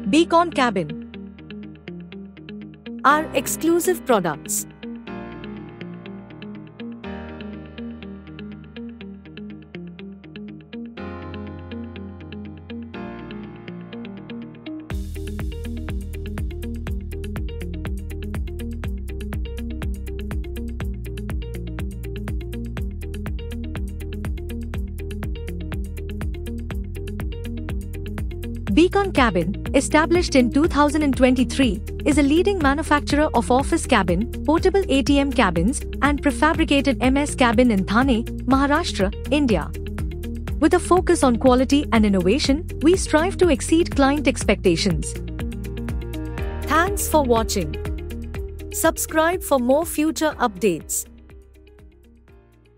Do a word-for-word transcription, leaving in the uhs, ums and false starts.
Beacon Cabin. Our exclusive products. Beacon Cabin, established in two thousand twenty-three, is a leading manufacturer of office cabin, portable A T M cabins, and prefabricated M S cabin in Thane, Maharashtra, India. With a focus on quality and innovation, we strive to exceed client expectations. Thanks for watching. Subscribe for more future updates.